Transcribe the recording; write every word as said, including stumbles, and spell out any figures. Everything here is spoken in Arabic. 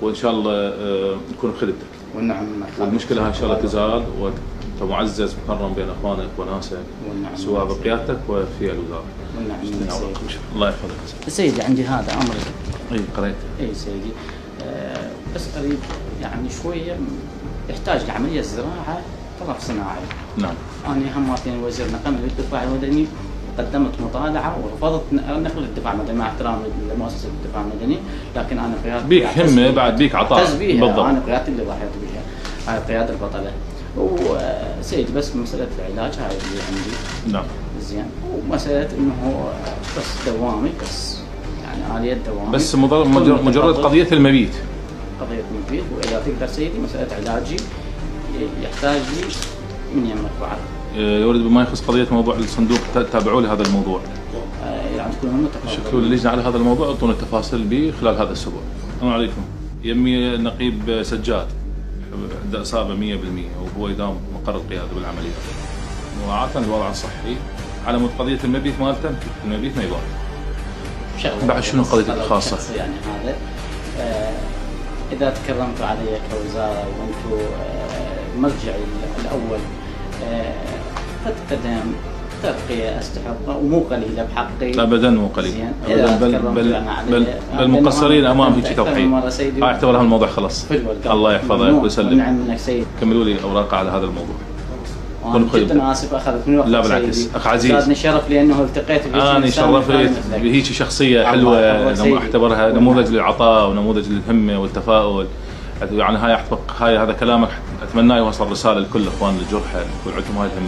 وان شاء الله آه نكون بخدمتك. والنعم. والمشكله هاي ان شاء الله تزال وانت معزز مكرم بين اخوانك وناسك سواء بقيادتك وفي الوزاره. والنعم. الله يحفظك. سيدي عندي هذا امر. اي قريت. اي سيدي أه بس اريد يعني شويه يحتاج لعمليه زراعه طرف صناعي. نعم. انا هم مرتين وزير نقل للدفاع المدني قدمت مطالعه ورفضت نقل الدفاع المدني مع احترامي لمؤسسه الدفاع المدني، لكن انا قيادتي بيك همه بعد بيك عطاء بالضبط. انا قيادتي اللي ضحيت بها، هاي القياده البطله. وسيدي بس مساله العلاج هاي اللي عندي. نعم. زين. ومساله انه بس دوامي بس يعني اليه دوامي بس مجرد, مجرد قضيه المبيت. قضيه المبيت، واذا تقدر سيدي مساله علاجي يحتاج لي من يمك بعد. يورد بما يخص قضيه موضوع الصندوق تابعوا لي هذا الموضوع. يعني تكون شكلوا اللجنه على هذا الموضوع، اعطونا التفاصيل به خلال هذا الاسبوع. السلام عليكم. يمي النقيب سجاد عنده اصابه مئة بالمئة وهو يداوم مقر القياده بالعمليات. مراعاه للوضع الصحي على مود قضيه المبيت مالته، المبيت ما يبان. بعد شنو قضيه الخاصه؟ يعني هذا آه اذا تكرمتوا علي كوزاره وانتم آه مرجعي الاول آه فتقدم ترقية استحقها ومو قليلة بحقي. ابدا مو قليلة ابدا بل بل بل, بل مقصرين امام هيك توحيد. اعتبر هالموضوع خلص. الله يحفظك ويسلمك. نعم منك سيد. كملوا لي اوراق على هذا الموضوع. انا جدا اسف اخذت من وقتك. لا بالعكس اخ عزيز. زادني شرف لانه التقيت بك. انا شرفت بهيك شخصية حلوة اعتبرها نموذج للعطاء ونموذج للهمة والتفاؤل. يعني هاي هاي هذا كلامك اتمناه يوصل رسالة لكل اخوان الجرحى يكون عندهم هاي الهمة.